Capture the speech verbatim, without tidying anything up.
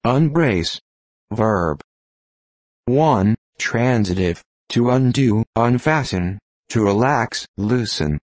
Unbrace. Verb. one. Transitive. To undo, unfasten. To relax, loosen.